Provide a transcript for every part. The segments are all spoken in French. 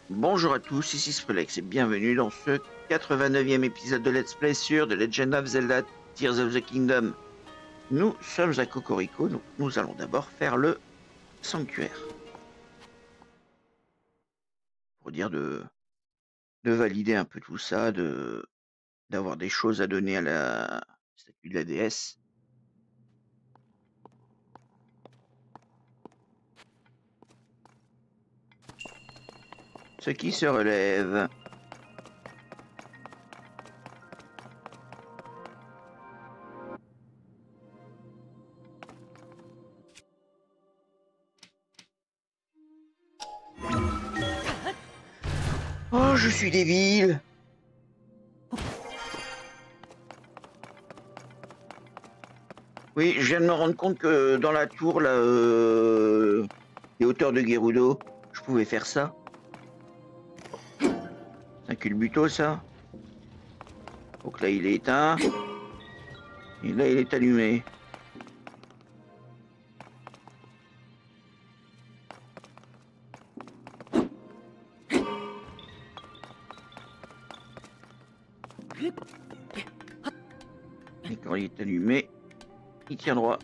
Bonjour à tous, ici Sprelex et bienvenue dans ce 89e épisode de Let's Play sur The Legend of Zelda Tears of the Kingdom. Nous sommes à Cocorico, donc nous allons d'abord faire le sanctuaire. Pour dire de valider un peu tout ça, d'avoir des choses à donner à la statue de la déesse. Ce qui se relève. Oh, je suis débile! Oui, je viens de me rendre compte que dans la tour, là, les hauteurs de Gerudo, je pouvais faire ça. C'est un culbuto, ça. Donc là, il est éteint. Et là, il est allumé. Et quand il est allumé, il tient droit.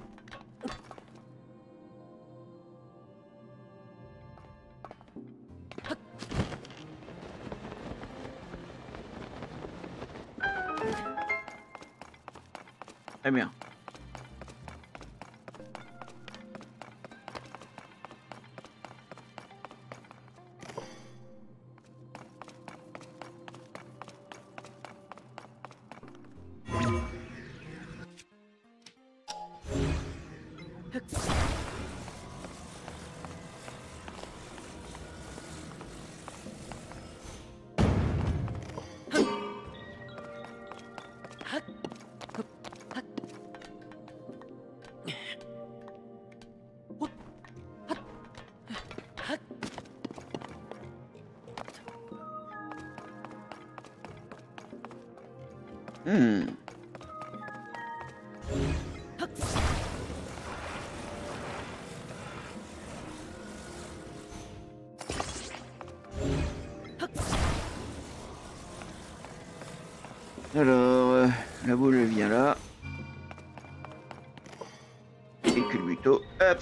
Très bien. Hmm. Alors, la boule vient là. Et culbuto, hop.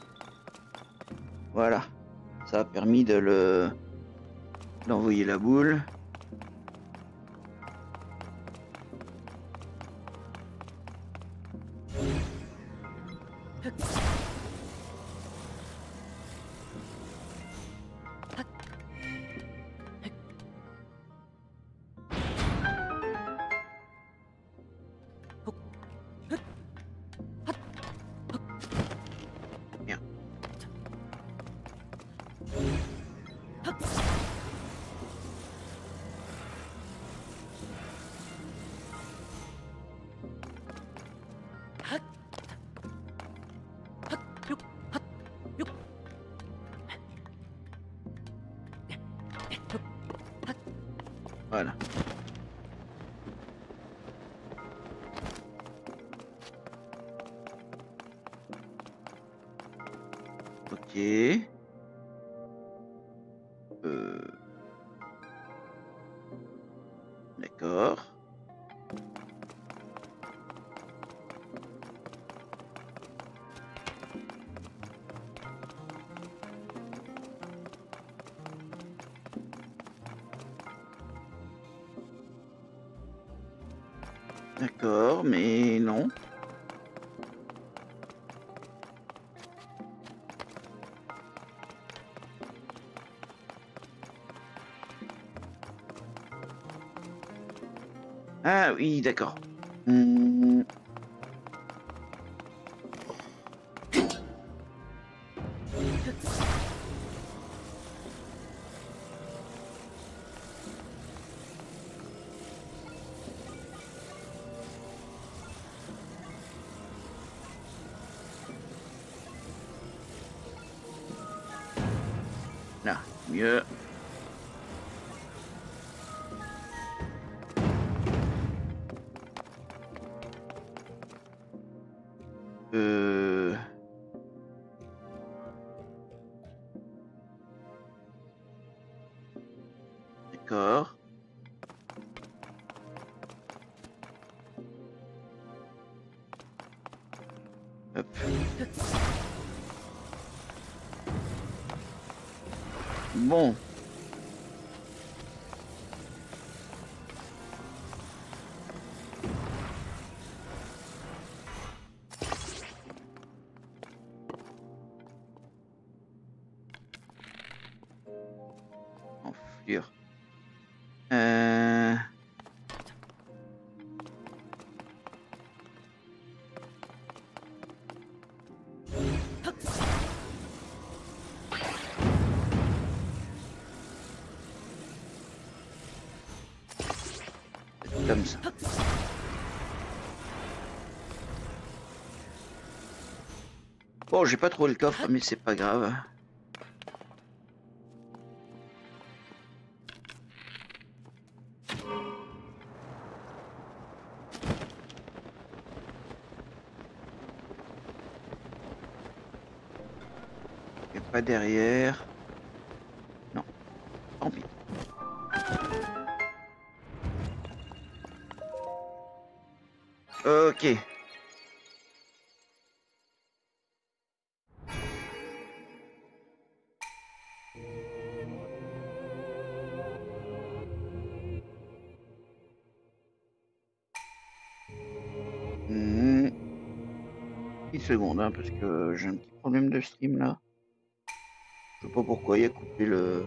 Voilà. Ça a permis d'envoyer la boule. Bien. Voilà. Ok. D'accord. D'accord, mais non. Ah oui, d'accord. Hmm. Là, mieux. Euh... D'accord. Hop. Bon. Enflure. Comme ça. Bon, j'ai pas trouvé le coffre, mais c'est pas grave. Et pas derrière. Non, tant pis. Ok. Mmh. Une seconde, hein, parce que j'ai un petit problème de stream là. Je sais pas pourquoi il a coupé le...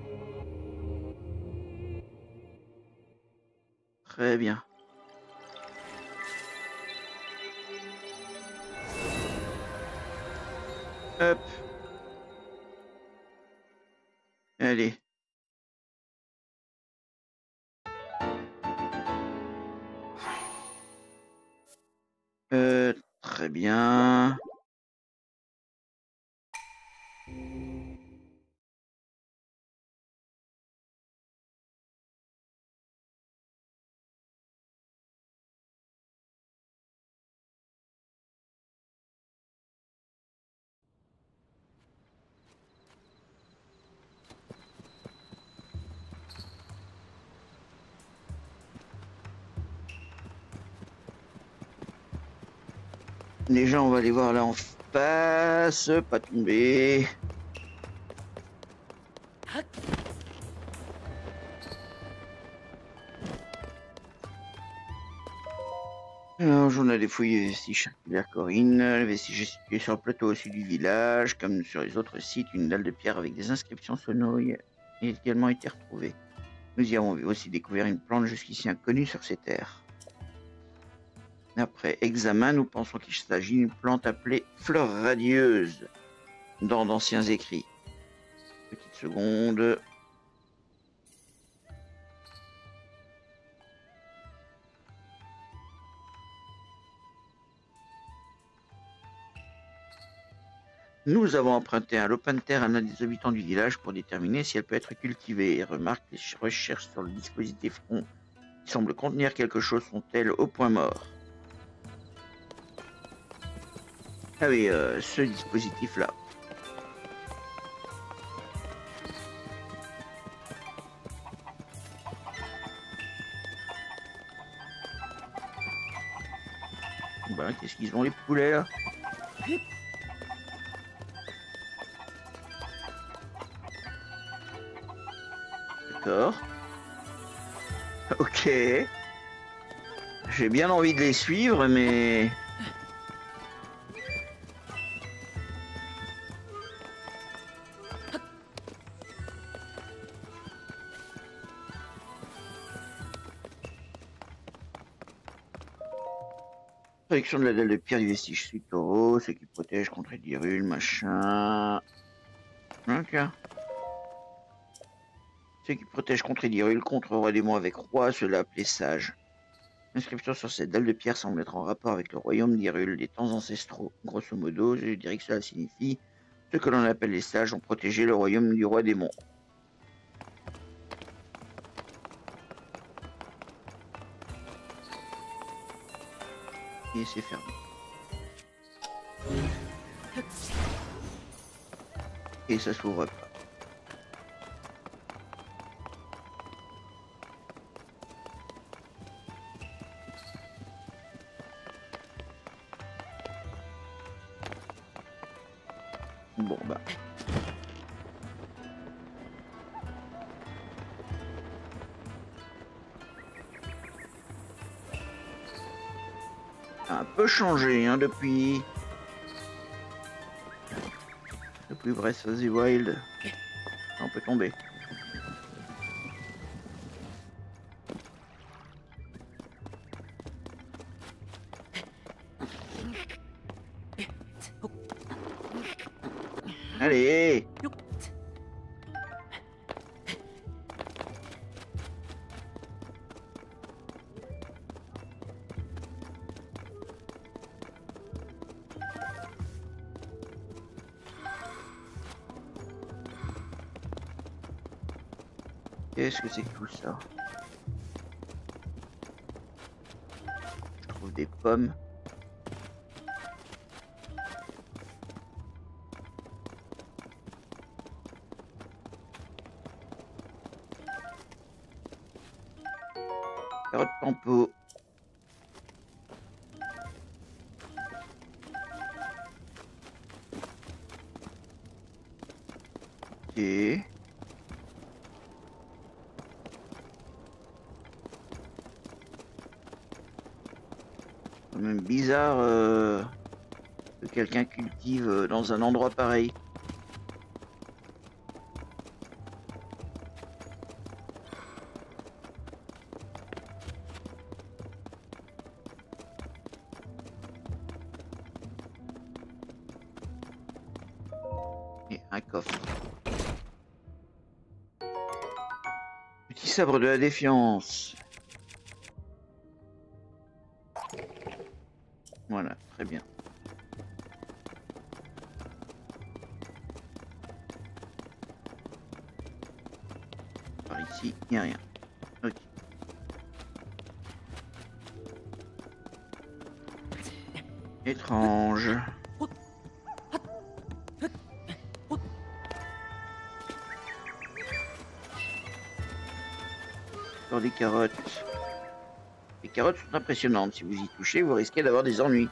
Très bien. Hop. Allez. Très bien. Déjà, on va aller voir là en face. Pas tomber. Alors, journal des fouilles des vestiges circulaires Corinne. Le vestige est situé sur le plateau au sud du village. Comme sur les autres sites, une dalle de pierre avec des inscriptions sonores a également été retrouvée. Nous y avons aussi découvert une plante jusqu'ici inconnue sur ces terres. Après examen, nous pensons qu'il s'agit d'une plante appelée fleur radieuse dans d'anciens écrits. Petite seconde. Nous avons emprunté un lopin de terre à l'un des habitants du village pour déterminer si elle peut être cultivée. Remarque, les recherches sur le dispositif rond qui semble contenir quelque chose sont-elles au point mort? Ah oui, ce dispositif-là. Ben, qu'est-ce qu'ils ont les poulets là? D'accord. Ok. J'ai bien envie de les suivre, mais... Protection de la dalle de pierre du vestige suite ce qui protège contre les dirules, machin... Ok. Ce qui protège contre les dirules, contre roi démon avec roi, cela appelé sage. L'inscription sur cette dalle de pierre semble être en rapport avec le royaume d'Hyrule des temps ancestraux. Grosso modo, je dirais que cela signifie ce que l'on appelle les sages ont protégé le royaume du roi démon. Et c'est fermé. Et ça s'ouvre pas. Bon, bah. Ça a un peu changé, hein, depuis Breath of the Wild. On peut tomber. Allez! Qu'est-ce que c'est que tout ça? Je trouve des pommes. Carotte pampo. Ok. Quand même bizarre que quelqu'un cultive dans un endroit pareil. Et un coffre. Petit sabre de la défiance. Voilà, très bien. Par ici, il n'y a rien. Ok. Étrange. Encore des carottes. Les carottes sont impressionnantes. Si vous y touchez, vous risquez d'avoir des ennuis.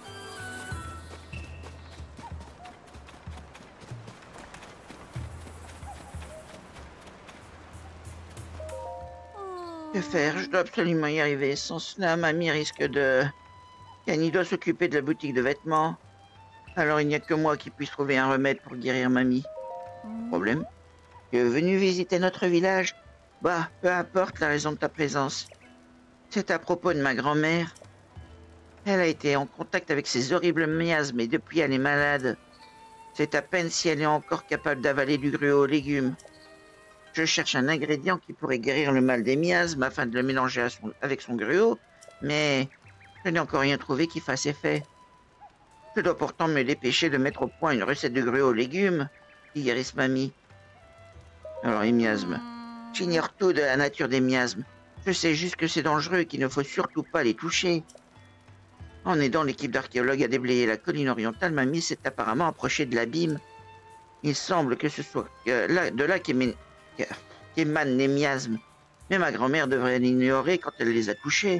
Que faire? Je dois absolument y arriver. Sans cela, mamie risque de... Kenny doit s'occuper de la boutique de vêtements. Alors il n'y a que moi qui puisse trouver un remède pour guérir mamie. Problème? Tu es venu visiter notre village? Bah, peu importe la raison de ta présence. C'est à propos de ma grand-mère. Elle a été en contact avec ces horribles miasmes et depuis elle est malade. C'est à peine si elle est encore capable d'avaler du gruau aux légumes. Je cherche un ingrédient qui pourrait guérir le mal des miasmes afin de le mélanger avec son gruau, mais je n'ai encore rien trouvé qui fasse effet. Je dois pourtant me dépêcher de mettre au point une recette de gruau aux légumes qui guérisse mamie. Alors les miasmes. J'ignore tout de la nature des miasmes. Je sais juste que c'est dangereux et qu'il ne faut surtout pas les toucher. En aidant l'équipe d'archéologues à déblayer la colline orientale, mamie s'est apparemment approchée de l'abîme. Il semble que ce soit de là qu'émanent les miasmes. Mais ma grand-mère devrait l'ignorer quand elle les a touchés.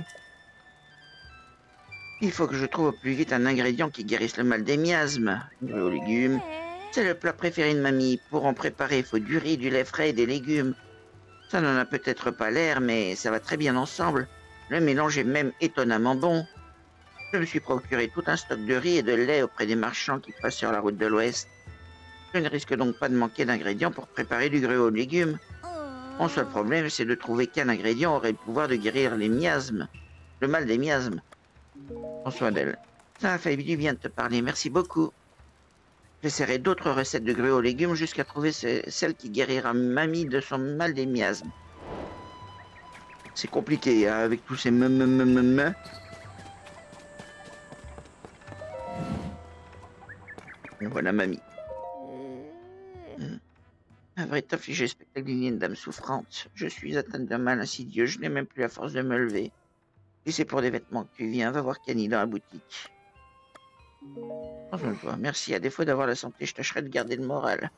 Il faut que je trouve au plus vite un ingrédient qui guérisse le mal des miasmes. Gruau aux légumes. C'est le plat préféré de mamie. Pour en préparer, il faut du riz, du lait frais et des légumes. Ça n'en a peut-être pas l'air, mais ça va très bien ensemble. Le mélange est même étonnamment bon. Je me suis procuré tout un stock de riz et de lait auprès des marchands qui passent sur la route de l'Ouest. Je ne risque donc pas de manquer d'ingrédients pour préparer du gruau aux légumes. Mon seul problème, c'est de trouver quel ingrédient aurait le pouvoir de guérir les miasmes. Le mal des miasmes. Prends soin d'elle. Ça a fait du bien de te parler, merci beaucoup. J'essaierai d'autres recettes de gruau aux légumes jusqu'à trouver celle qui guérira mamie de son mal des miasmes. C'est compliqué, hein, avec tous ces me. Et voilà mamie. Un vrai affligé spectacle d'une dame souffrante. Je suis atteinte d'un mal insidieux, je n'ai même plus la force de me lever. Si c'est pour des vêtements que tu viens, va voir Kenny dans la boutique. Prends soin de toi. Merci, à défaut d'avoir la santé, je tâcherai de garder le moral.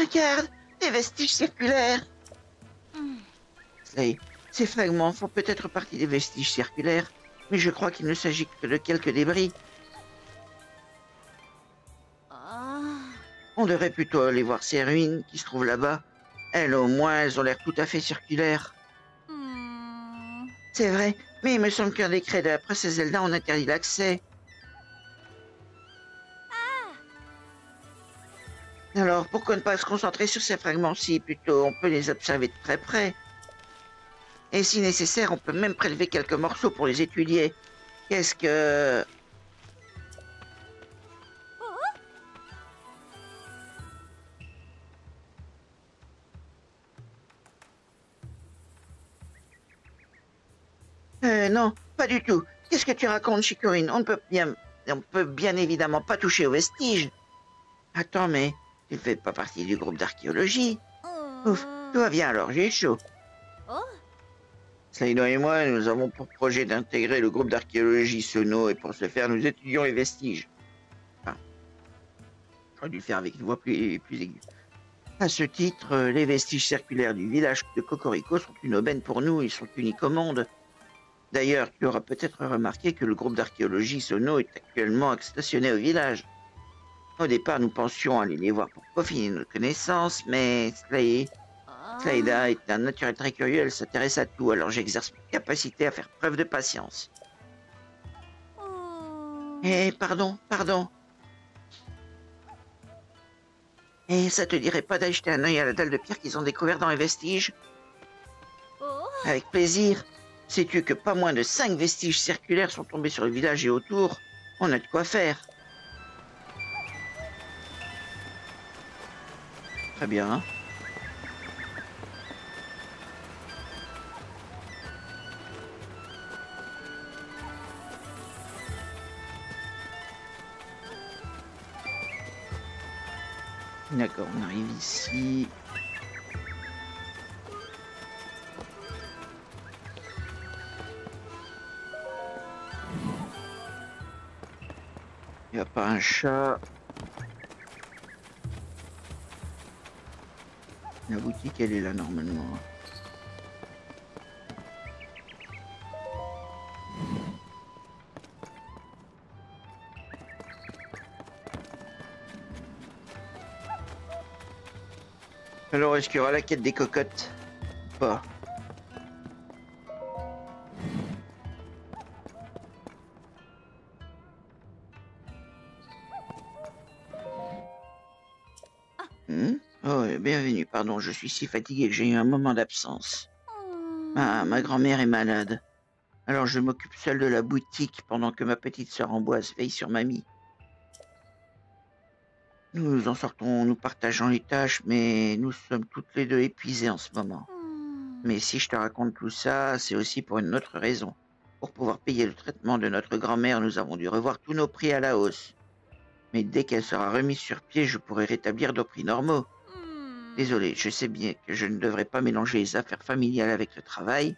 Regarde, des vestiges circulaires. Slay, ces fragments font peut-être partie des vestiges circulaires, mais je crois qu'il ne s'agit que de quelques débris. On devrait plutôt aller voir ces ruines qui se trouvent là-bas. Elles, au moins, elles ont l'air tout à fait circulaires. C'est vrai, mais il me semble qu'un décret de la princesse Zelda en interdit l'accès. Alors, pourquoi ne pas se concentrer sur ces fragments-ci? Plutôt, on peut les observer de très près. Et si nécessaire, on peut même prélever quelques morceaux pour les étudier. Qu'est-ce que... Non, pas du tout. Qu'est-ce que tu racontes, Chikorine? On peut bien évidemment pas toucher aux vestiges. Attends, mais tu ne fais pas partie du groupe d'archéologie. Ouf, tout va bien alors, j'ai chaud. Slido et moi, nous avons pour projet d'intégrer le groupe d'archéologie Sono et pour ce faire, nous étudions les vestiges. Enfin, j'aurais dû le faire avec une voix plus aiguë. À ce titre, les vestiges circulaires du village de Cocorico sont une aubaine pour nous, ils sont uniques au monde. D'ailleurs, tu auras peut-être remarqué que le groupe d'archéologie Sono est actuellement stationné au village. Au départ, nous pensions aller les voir pour peaufiner nos connaissances, mais Slaida est un naturel très curieux, elle s'intéresse à tout, alors j'exerce ma capacité à faire preuve de patience. Eh, pardon. Et ça te dirait pas d'aller jeter un œil à la dalle de pierre qu'ils ont découvert dans les vestiges? Avec plaisir. Sais-tu que pas moins de 5 vestiges circulaires sont tombés sur le village et autour? On a de quoi faire. Très bien. D'accord, on arrive ici. Il n'y a pas un chat. La boutique, elle est là normalement. Alors, est-ce qu'il y aura la quête des cocottes? Pas. Oh, bienvenue, pardon, je suis si fatigué que j'ai eu un moment d'absence. Ma grand-mère est malade. Alors je m'occupe seul de la boutique pendant que ma petite sœur Amboise veille sur mamie. Nous en sortons, nous partageons les tâches, mais nous sommes toutes les deux épuisées en ce moment. Mais si je te raconte tout ça, c'est aussi pour une autre raison. Pour pouvoir payer le traitement de notre grand-mère, nous avons dû revoir tous nos prix à la hausse. Mais dès qu'elle sera remise sur pied, je pourrai rétablir nos prix normaux. Désolé, je sais bien que je ne devrais pas mélanger les affaires familiales avec le travail.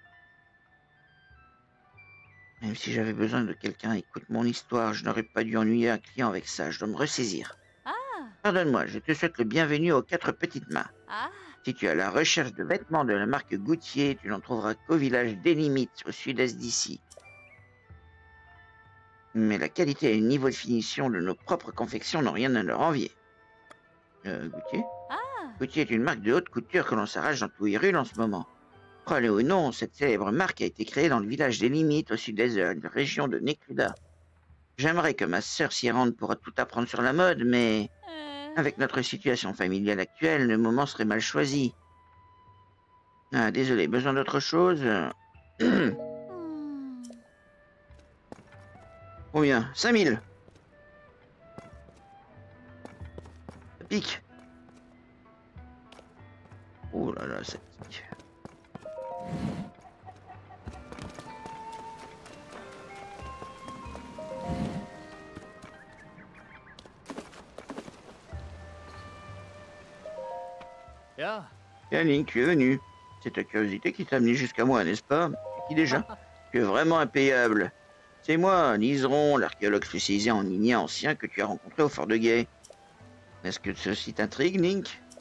Même si j'avais besoin de quelqu'un, écoute mon histoire, je n'aurais pas dû ennuyer un client avec ça, je dois me ressaisir. Pardonne-moi, je te souhaite le bienvenu aux 4 petites mains. Si tu es à la recherche de vêtements de la marque Goutier, tu n'en trouveras qu'au village des Limites, au sud-est d'ici. Mais la qualité et le niveau de finition de nos propres confections n'ont rien à leur envier. Goutier? Goutier est une marque de haute couture que l'on s'arrache dans tous les rues en ce moment. Crois-le ou non, cette célèbre marque a été créée dans le village des Limites, au sud-est de la région de Nekruda. J'aimerais que ma sœur s'y rende pour tout apprendre sur la mode, mais avec notre situation familiale actuelle, le moment serait mal choisi. Ah, désolé, besoin d'autre chose? Combien? 5000. Ça pique. Oh là là, ça pique. Tiens, Link, tu es venu. C'est ta curiosité qui t'a amené jusqu'à moi, n'est-ce pas? C'est qui déjà? Tu es vraiment impayable. C'est moi, Liseron, l'archéologue spécialisé en Ignien ancien que tu as rencontré au fort de Guet. Est-ce que ceci t'intrigue, Link?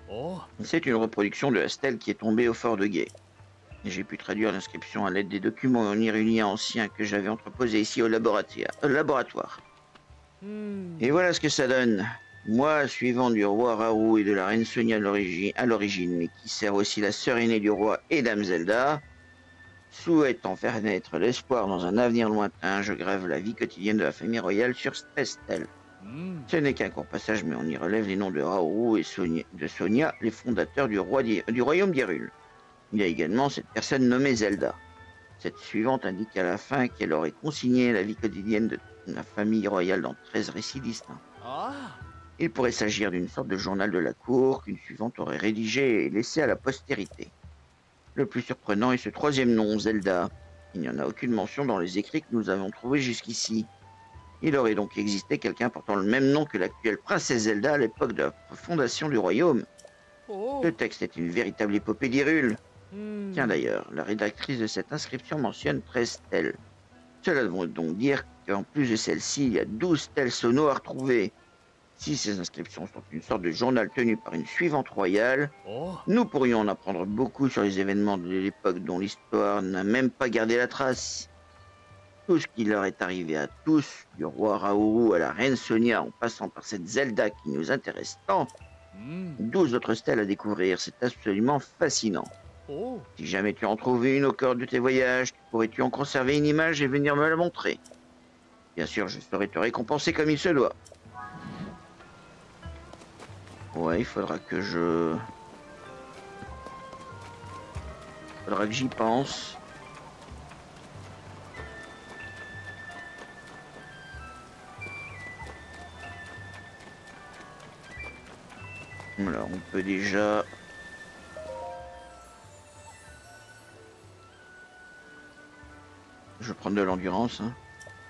Oh. C'est une reproduction de la stèle qui est tombée au fort de Guet. J'ai pu traduire l'inscription à l'aide des documents iruniens anciens que j'avais entreposés ici au laboratoire. Et voilà ce que ça donne. Moi, suivant du roi Raoult et de la reine Sonia à l'origine, mais qui sert aussi la sœur aînée du roi et Dame Zelda, souhaitant faire naître l'espoir dans un avenir lointain, je grève la vie quotidienne de la famille royale sur Strestel. Ce n'est qu'un court passage, mais on y relève les noms de Raoult et de Sonia, les fondateurs du royaume d'Hyrule. Il y a également cette personne nommée Zelda. Cette suivante indique à la fin qu'elle aurait consigné la vie quotidienne de la famille royale dans 13 récits distincts. Ah. Il pourrait s'agir d'une sorte de journal de la cour qu'une suivante aurait rédigé et laissé à la postérité. Le plus surprenant est ce troisième nom, Zelda. Il n'y en a aucune mention dans les écrits que nous avons trouvés jusqu'ici. Il aurait donc existé quelqu'un portant le même nom que l'actuelle princesse Zelda à l'époque de la fondation du royaume. Oh. Le texte est une véritable épopée d'Hyrule. Tiens d'ailleurs, la rédactrice de cette inscription mentionne 13 stèles. Cela veut donc dire qu'en plus de celle-ci, il y a 12 stèles sono à retrouver. Si ces inscriptions sont une sorte de journal tenu par une suivante royale, Oh. nous pourrions en apprendre beaucoup sur les événements de l'époque dont l'histoire n'a même pas gardé la trace. Tout ce qui leur est arrivé à tous, du roi Raoult à la reine Sonia en passant par cette Zelda qui nous intéresse tant, 12 autres stèles à découvrir, c'est absolument fascinant. Oh. Si jamais tu en trouves une au cœur de tes voyages, pourrais-tu en conserver une image et venir me la montrer? Bien sûr, je saurai te récompenser comme il se doit. Ouais, il faudra que j'y pense. Alors, on peut déjà... Je vais prendre de l'endurance, hein.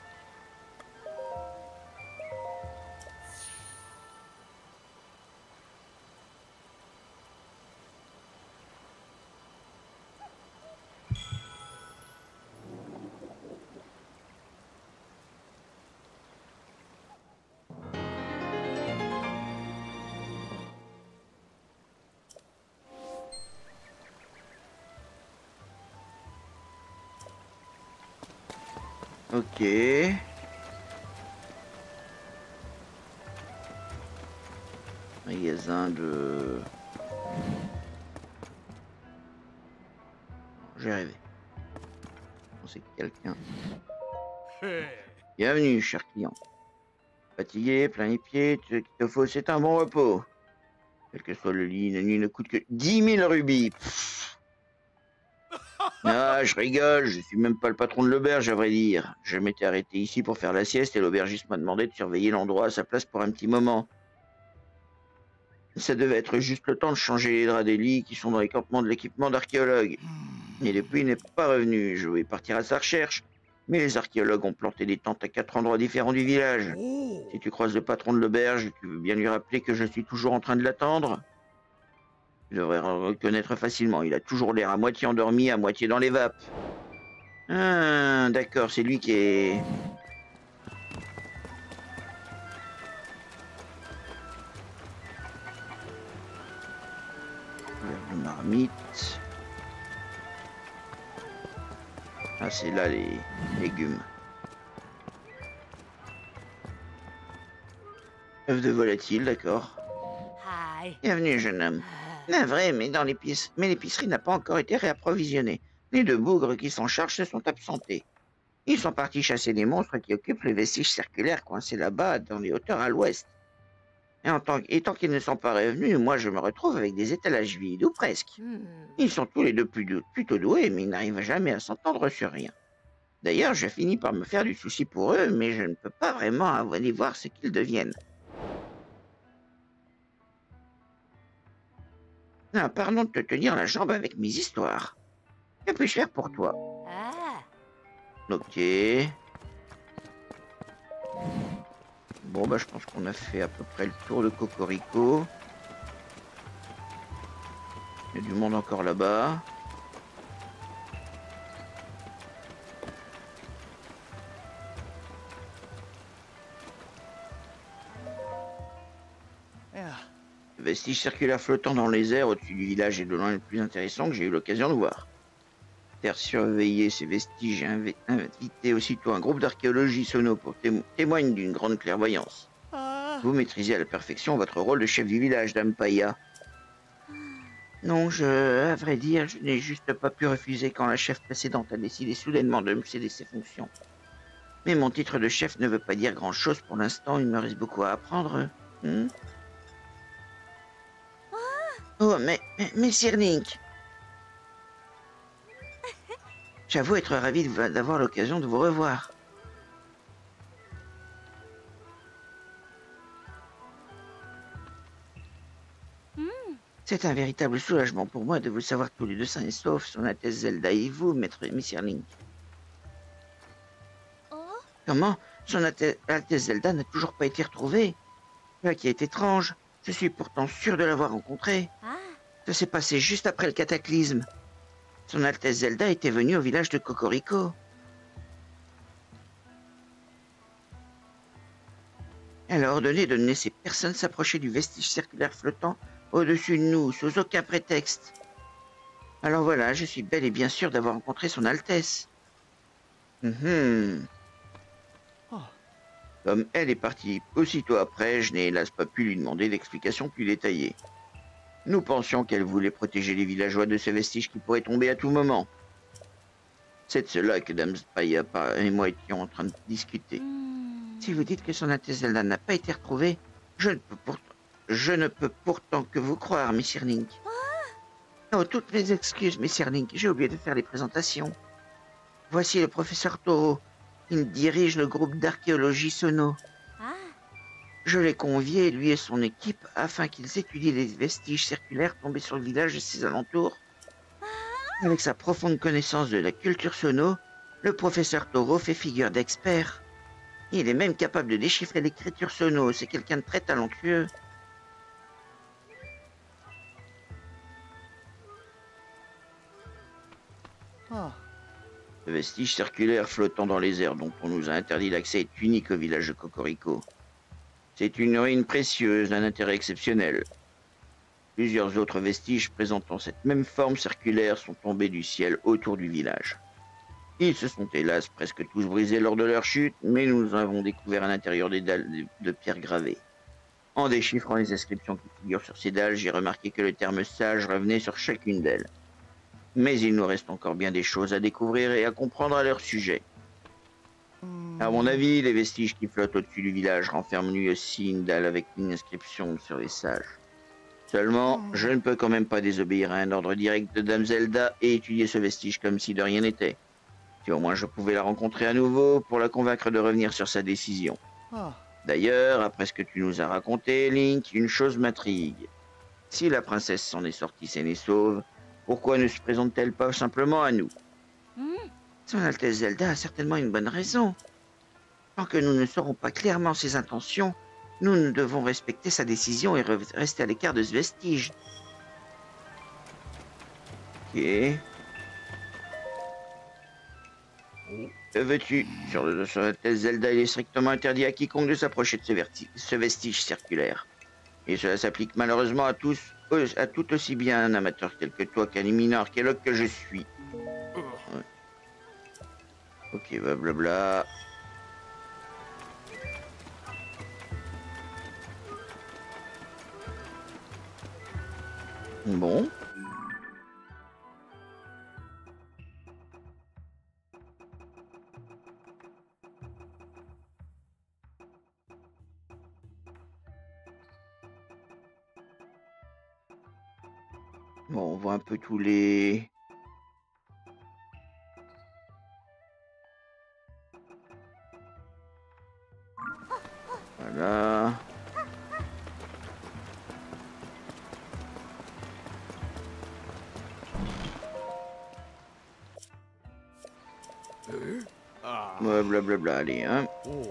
Ok. Magasin de... J'ai rêvé. Je pensais que quelqu'un... Bienvenue, cher client. Fatigué, plein les pieds, ce qu'il te faut, c'est un bon repos. Quel que soit le lit, la nuit ne coûte que 10 000 rubis. Ah, je rigole, je suis même pas le patron de l'auberge, à vrai dire. Je m'étais arrêté ici pour faire la sieste et l'aubergiste m'a demandé de surveiller l'endroit à sa place pour un petit moment. Ça devait être juste le temps de changer les draps des lits qui sont dans les campements de l'équipement d'archéologues. Et depuis, il n'est pas revenu. Je vais partir à sa recherche. Mais les archéologues ont planté des tentes à 4 endroits différents du village. Oh. Si tu croises le patron de l'auberge, tu veux bien lui rappeler que je suis toujours en train de l'attendre? Tu devrais le reconnaître facilement. Il a toujours l'air à moitié endormi, à moitié dans les vapes. Ah, d'accord, c'est lui qui est... Le marmite. Ah, c'est là les légumes. Œuf de volatile, d'accord. Hi. Bienvenue, jeune homme. Navré, mais l'épicerie n'a pas encore été réapprovisionnée. Les deux bougres qui s'en chargent se sont absentés. Ils sont partis chasser les monstres qui occupent les vestiges circulaires coincés là-bas, dans les hauteurs à l'ouest. Et tant qu'ils ne sont pas revenus, moi je me retrouve avec des étalages vides, ou presque. Ils sont tous les deux plutôt doués, mais ils n'arrivent jamais à s'entendre sur rien. D'ailleurs, je finis par me faire du souci pour eux, mais je ne peux pas vraiment aller voir ce qu'ils deviennent. Ah, pardon de te tenir la jambe avec mes histoires. Que puis-je faire pour toi? Ah. Ok. Bon, bah je pense qu'on a fait à peu près le tour de Cocorico. Il y a du monde encore là-bas. Le vestige circulaire flottant dans les airs au-dessus du village est de loin le plus intéressant que j'ai eu l'occasion de voir. Faire surveiller ces vestiges et inviter aussitôt un groupe d'archéologie sono pour témoigne d'une grande clairvoyance. Vous maîtrisez à la perfection votre rôle de chef du village, Dame Paya. Non, à vrai dire, je n'ai juste pas pu refuser quand la chef précédente a décidé soudainement de me céder ses fonctions. Mais mon titre de chef ne veut pas dire grand-chose pour l'instant, il me reste beaucoup à apprendre. Oh, mais Sir Link, j'avoue être ravi d'avoir l'occasion de vous revoir. C'est un véritable soulagement pour moi de vous savoir tous les deux sains et saufs, Son Altesse Zelda et vous, maître Sir Link. Comment Son Altesse Zelda n'a toujours pas été retrouvée? Cela qui est étrange. Je suis pourtant sûr de l'avoir rencontrée. Ça s'est passé juste après le cataclysme. Son Altesse Zelda était venue au village de Cocorico. Elle a ordonné de ne laisser personne s'approcher du vestige circulaire flottant au-dessus de nous, sous aucun prétexte. Alors voilà, je suis bel et bien sûr d'avoir rencontré son Altesse. Comme elle est partie aussitôt après, je n'ai hélas pas pu lui demander d'explications plus détaillées. Nous pensions qu'elle voulait protéger les villageois de ce vestige qui pourrait tomber à tout moment. C'est de cela que Dame Paya et moi étions en train de discuter. Si vous dites que son Altesse Zelda n'a pas été retrouvée, je ne peux pourtant que vous croire, Messire Link. Oh, toutes mes excuses, Messire Link, j'ai oublié de faire les présentations. Voici le professeur Toro. Il dirige le groupe d'archéologie Sono. Je l'ai convié, lui et son équipe, afin qu'ils étudient les vestiges circulaires tombés sur le village et ses alentours. Avec sa profonde connaissance de la culture Sono, le professeur Toro fait figure d'expert. Il est même capable de déchiffrer l'écriture Sono, c'est quelqu'un de très talentueux. Le vestige circulaire flottant dans les airs dont on nous a interdit l'accès est unique au village de Cocorico. C'est une ruine précieuse d'un intérêt exceptionnel. Plusieurs autres vestiges présentant cette même forme circulaire sont tombés du ciel autour du village. Ils se sont hélas presque tous brisés lors de leur chute, mais nous avons découvert à l'intérieur des dalles de pierre gravées. En déchiffrant les inscriptions qui figurent sur ces dalles, j'ai remarqué que le terme sage revenait sur chacune d'elles. Mais il nous reste encore bien des choses à découvrir et à comprendre à leur sujet. À mon avis, les vestiges qui flottent au-dessus du village renferment lui aussi une dalle avec une inscription sur les sages. Seulement, je ne peux quand même pas désobéir à un ordre direct de Dame Zelda et étudier ce vestige comme si de rien n'était. Si au moins je pouvais la rencontrer à nouveau pour la convaincre de revenir sur sa décision. D'ailleurs, après ce que tu nous as raconté, Link, une chose m'intrigue. Si la princesse s'en est sortie saine et sauve, pourquoi ne se présente-t-elle pas simplement à nous? Son Altesse Zelda a certainement une bonne raison. Tant que nous ne saurons pas clairement ses intentions, nous devons respecter sa décision et rester à l'écart de ce vestige. Ok. Que veux-tu? Sur Altesse Zelda, il est strictement interdit à quiconque de s'approcher de ce vestige circulaire. Et cela s'applique malheureusement à tous, à tout aussi bien un amateur tel que toi qu'un éminent archéologue que je suis. Ouais. Ok, blablabla. Bon. Bon, on voit un peu tous les... Voilà. Ouais, blablabla, allez, hein.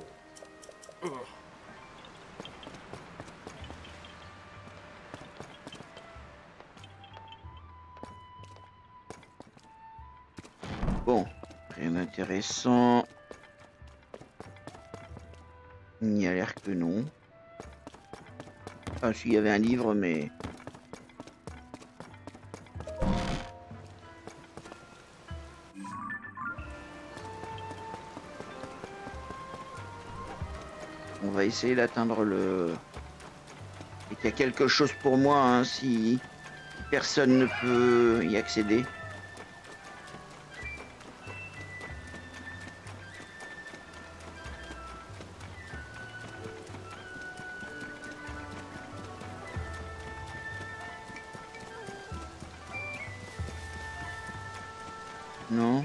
Bon, rien d'intéressant. Il n'y a l'air que non. Enfin, s'il y avait un livre, mais... On va essayer d'atteindre le... Et qu'il y a quelque chose pour moi, hein, si personne ne peut y accéder. Non.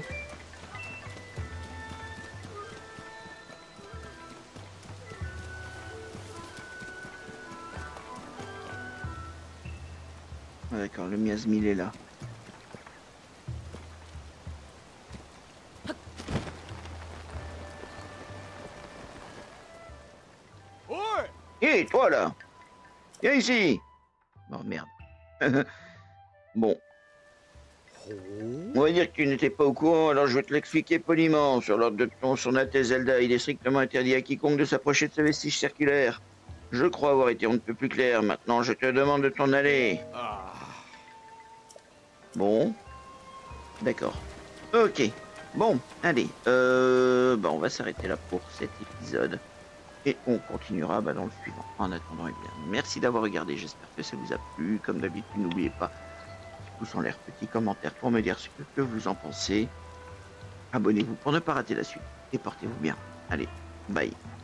Ah, d'accord, le miasme il est là. Hé, toi là! Viens ici! Oh merde. Bon, on va dire que tu n'étais pas au courant, alors je vais te l'expliquer poliment. Sur l'ordre de son Altesse Zelda, il est strictement interdit à quiconque de s'approcher de ce vestige circulaire. Je crois avoir été on ne peut plus clair. Maintenant, je te demande de t'en aller. Bon, d'accord. Ok. Bon, allez. Bah, on va s'arrêter là pour cet épisode. Et on continuera dans le suivant. En attendant, eh bien, merci d'avoir regardé. J'espère que ça vous a plu. Comme d'habitude, n'oubliez pas, pouce en l'air, petit commentaire pour me dire ce que vous en pensez. Abonnez-vous pour ne pas rater la suite. Et portez-vous bien. Allez, bye.